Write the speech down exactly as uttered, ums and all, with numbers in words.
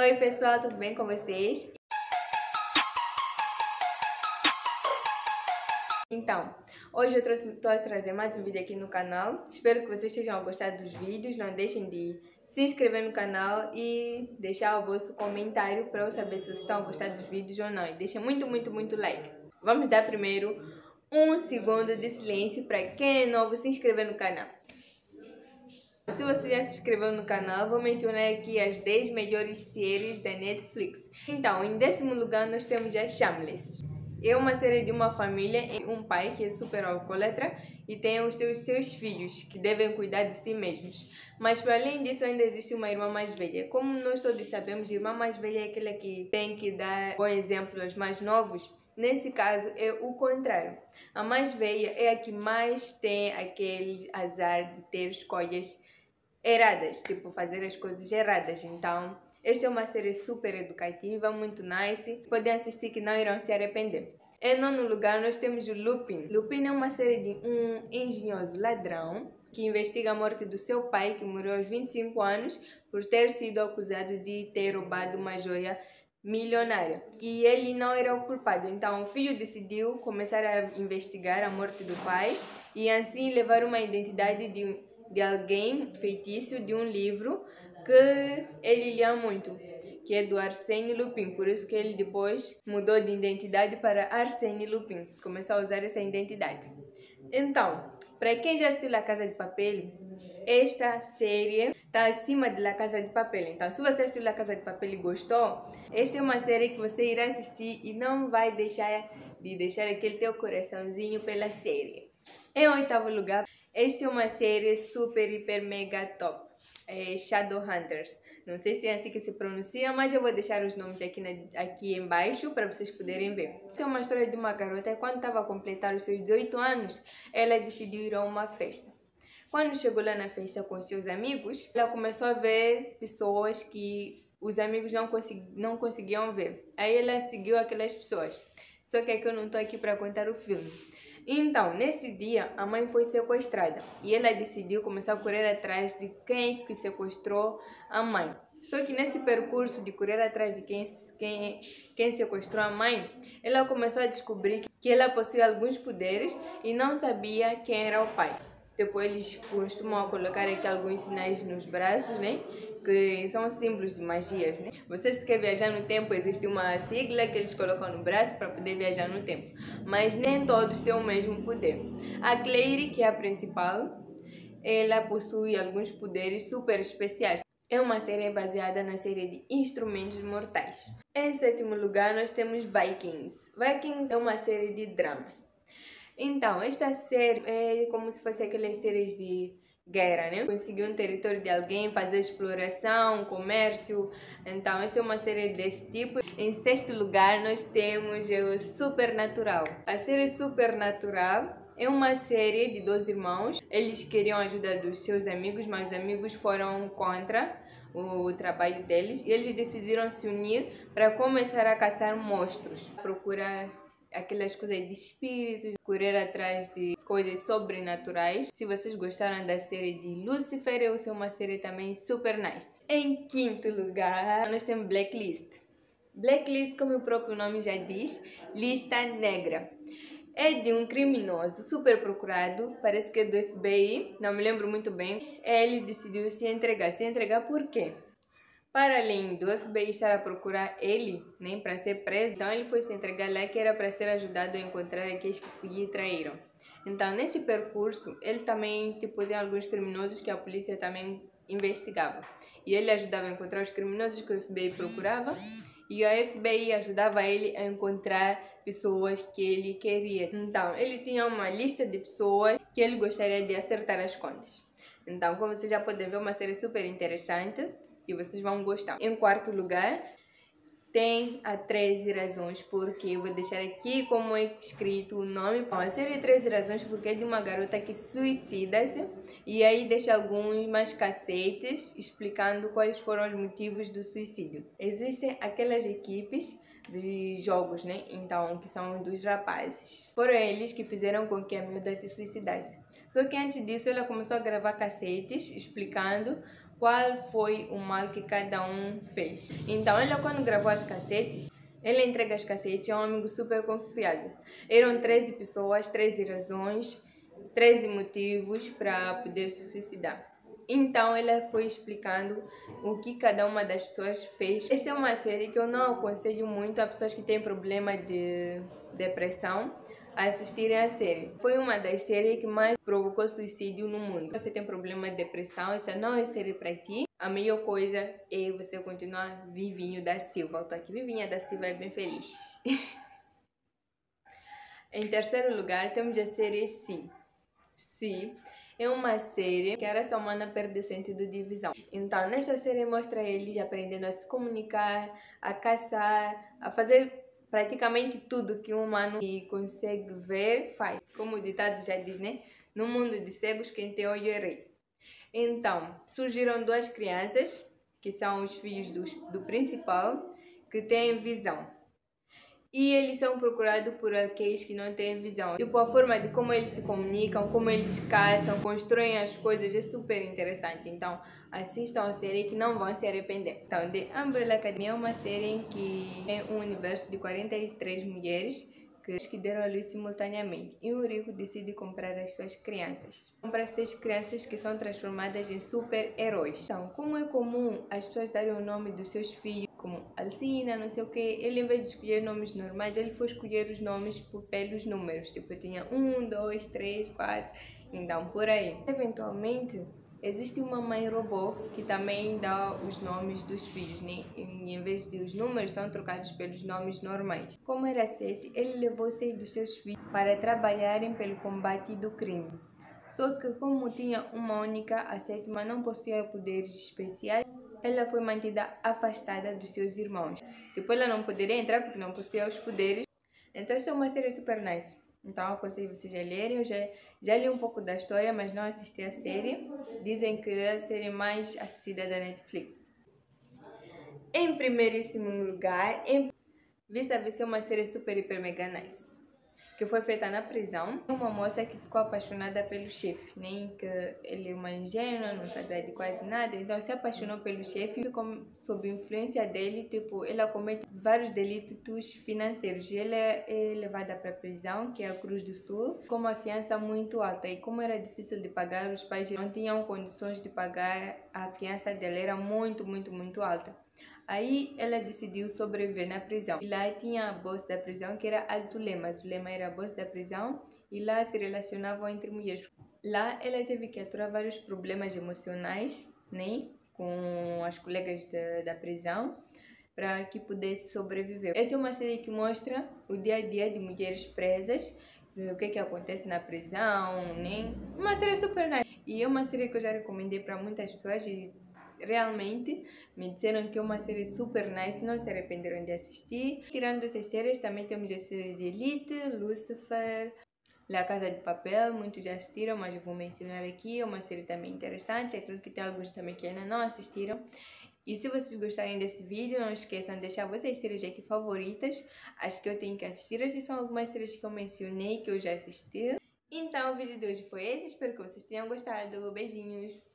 Oi pessoal, tudo bem com vocês? Então, hoje eu trouxe, estou a trazer mais um vídeo aqui no canal. Espero que vocês tenham gostado dos vídeos. Não deixem de se inscrever no canal e deixar o vosso comentário para eu saber se vocês estão a gostar dos vídeos ou não. E deixem muito, muito, muito like. Vamos dar primeiro um segundo de silêncio para quem é novo se inscrever no canal. Se você já se inscreveu no canal, vou mencionar aqui as dez melhores séries da Netflix. Então, em décimo lugar nós temos a Shameless. É uma série de uma família em um pai que é super alcoólatra e tem os seus, seus filhos que devem cuidar de si mesmos. Mas para além disso ainda existe uma irmã mais velha. Como nós todos sabemos, a irmã mais velha é aquela que tem que dar bom exemplo aos mais novos. Nesse caso é o contrário. A mais velha é a que mais tem aquele azar de ter escolhas erradas, tipo fazer as coisas erradas. Então, esta é uma série super educativa, muito nice. Podem assistir que não irão se arrepender. Em nono lugar, nós temos o Lupin. Lupin é uma série de um engenhoso ladrão que investiga a morte do seu pai, que morreu aos vinte e cinco anos, por ter sido acusado de ter roubado uma joia milionária. E ele não era o culpado, então o filho decidiu começar a investigar a morte do pai e assim levar uma identidade de de alguém feitiço de um livro que ele lia muito, que é do Arsène Lupin. Por isso que ele depois mudou de identidade para Arsène Lupin. Começou a usar essa identidade. Então, para quem já assistiu La Casa de Papel, esta série está acima de La Casa de Papel. Então, se você assistiu La Casa de Papel e gostou, esta é uma série que você irá assistir e não vai deixar de deixar aquele teu coraçãozinho pela série. Em oitavo lugar, esta é uma série super, hiper, mega top. É Shadowhunters. Não sei se é assim que se pronuncia, mas eu vou deixar os nomes aqui, na, aqui embaixo para vocês poderem ver. Essa é uma história de uma garota. Quando estava a completar os seus dezoito anos, ela decidiu ir a uma festa. Quando chegou lá na festa com os seus amigos, ela começou a ver pessoas que os amigos não, consegui, não conseguiam ver. Aí ela seguiu aquelas pessoas. Só que aqui eu não estou aqui para contar o filme. Então, nesse dia, a mãe foi sequestrada e ela decidiu começar a correr atrás de quem que sequestrou a mãe. Só que nesse percurso de correr atrás de quem, quem, quem sequestrou a mãe, ela começou a descobrir que ela possuía alguns poderes e não sabia quem era o pai. Depois eles costumam colocar aqui alguns sinais nos braços, né? Que são símbolos de magias, né? Você se quer viajar no tempo, existe uma sigla que eles colocam no braço para poder viajar no tempo. Mas nem todos têm o mesmo poder. A Claire, que é a principal, ela possui alguns poderes super especiais. É uma série baseada na série de Instrumentos Mortais. Em sétimo lugar, nós temos Vikings. Vikings é uma série de drama. Então, esta série é como se fosse aquelas séries de guerra, né? Conseguir um território de alguém, fazer exploração, comércio. Então, essa é uma série desse tipo. Em sexto lugar, nós temos o Supernatural. A série Supernatural é uma série de dois irmãos. Eles queriam a ajuda dos seus amigos, mas os amigos foram contra o trabalho deles. E eles decidiram se unir para começar a caçar monstros, procurar aquelas coisas de espíritos, correr atrás de coisas sobrenaturais. Se vocês gostaram da série de Lucifer, eu sou uma série também super nice. Em quinto lugar, nós temos Blacklist. Blacklist, como o próprio nome já diz, lista negra. É de um criminoso super procurado, parece que é do F B I, não me lembro muito bem. Ele decidiu se entregar. Se entregar por quê? Para além do F B I estar a procurar ele, né, para ser preso, então ele foi se entregar lá que era para ser ajudado a encontrar aqueles que lhe traíram. Então, nesse percurso, ele também tipo, tem alguns criminosos que a polícia também investigava. E ele ajudava a encontrar os criminosos que o F B I procurava e a F B I ajudava ele a encontrar pessoas que ele queria. Então, ele tinha uma lista de pessoas que ele gostaria de acertar as contas. Então, como vocês já podem ver, uma série super interessante e vocês vão gostar. Em quarto lugar, tem a treze razões porque. Eu vou deixar aqui como é escrito o nome. Bom, a série treze razões porque é de uma garota que suicida-se e aí deixa alguns mais cacetes explicando quais foram os motivos do suicídio. Existem aquelas equipes de jogos, né? Então, que são dos rapazes. Foram eles que fizeram com que a miúda se suicidasse. Só que antes disso ela começou a gravar cassetes explicando qual foi o mal que cada um fez. Então, ela quando gravou as cassetes, ele entrega as cassetes a um amigo super confiável. Eram treze pessoas, treze razões, treze motivos para poder se suicidar. Então ela foi explicando o que cada uma das pessoas fez. Essa é uma série que eu não aconselho muito a pessoas que têm problema de depressão a assistirem a série. Foi uma das séries que mais provocou suicídio no mundo. Se você tem problema de depressão, essa não é série para ti. A melhor coisa é você continuar Vivinho da Silva. Eu tô aqui, Vivinha da Silva é bem feliz. Em terceiro lugar, temos a série Si. Si é uma série que a raça humana perde o sentido de visão. Então, nesta série mostra eles aprendendo a se comunicar, a caçar, a fazer praticamente tudo que um humano consegue ver, faz. Como o ditado já diz, né? No mundo de cegos, quem tem olho é rei. Então, surgiram duas crianças, que são os filhos do, do principal, que têm visão. E eles são procurados por aqueles que não têm visão. Tipo, a forma de como eles se comunicam, como eles caçam, constroem as coisas é super interessante. Então, assistam a série que não vão se arrepender. Então, The Umbrella Academy é uma série em que tem um universo de quarenta e três mulheres que deram a luz simultaneamente. E o rico decide comprar as suas crianças. Compra seis crianças que são transformadas em super-heróis. Então, como é comum as pessoas darem o nome dos seus filhos, como Alcina, não sei o que, ele, em vez de escolher nomes normais, ele foi escolher os nomes pelos números. Tipo, tinha um, dois, três, quatro, então por aí. Eventualmente, existe uma mãe robô que também dá os nomes dos filhos, né? E em vez de os números são trocados pelos nomes normais. Como era sete, ele levou seis dos seus filhos para trabalharem pelo combate do crime. Só que como tinha uma única, a sétima não possuía poderes especiais, ela foi mantida afastada dos seus irmãos. Tipo, ela não poderia entrar porque não possuía os poderes. Então, essa é uma série super nice. Então, eu aconselho vocês a lerem. Eu já, já li um pouco da história, mas não assisti a série. Dizem que é a série mais assistida da Netflix. Em primeiríssimo lugar, em... Vis-a-Vis é uma série super, hiper, mega nice, que foi feita na prisão. Uma moça que ficou apaixonada pelo chefe, nem que ele é uma ingênua, não sabia de quase nada, então se apaixonou pelo chefe, ficou sob influência dele, tipo, ela comete vários delitos financeiros e ela é levada para a prisão, que é a Cruz do Sul, com uma fiança muito alta. E como era difícil de pagar, os pais não tinham condições de pagar a fiança dela, era muito, muito, muito alta. Aí ela decidiu sobreviver na prisão. E lá tinha a boss da prisão, que era a Zulema. A Zulema era a boss da prisão e lá se relacionavam entre mulheres. Lá ela teve que aturar vários problemas emocionais, né, com as colegas da, da prisão, para que pudesse sobreviver. Essa é uma série que mostra o dia a dia de mulheres presas, o que que acontece na prisão, né? Uma série super nice. E é uma série que eu já recomendei para muitas pessoas e realmente me disseram que é uma série super nice, não se arrependeram de assistir. Tirando essas séries, também temos a série de Elite, Lucifer, La Casa de Papel, muitos já assistiram, mas eu vou mencionar aqui. É uma série também interessante, acredito que tem alguns também que ainda não assistiram. E se vocês gostarem desse vídeo, não esqueçam de deixar vossas séries aqui favoritas, as que eu tenho que assistir. Essas são algumas séries que eu mencionei, que eu já assisti. Então o vídeo de hoje foi esse, espero que vocês tenham gostado. Beijinhos!